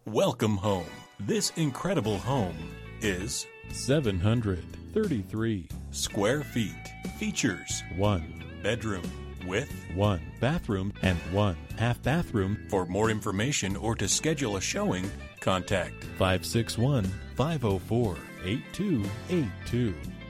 Welcome home. This incredible home is 733 square feet. Features 1 bedroom with 1 bathroom and 1 half bathroom. For more information or to schedule a showing, contact 561-504-8282.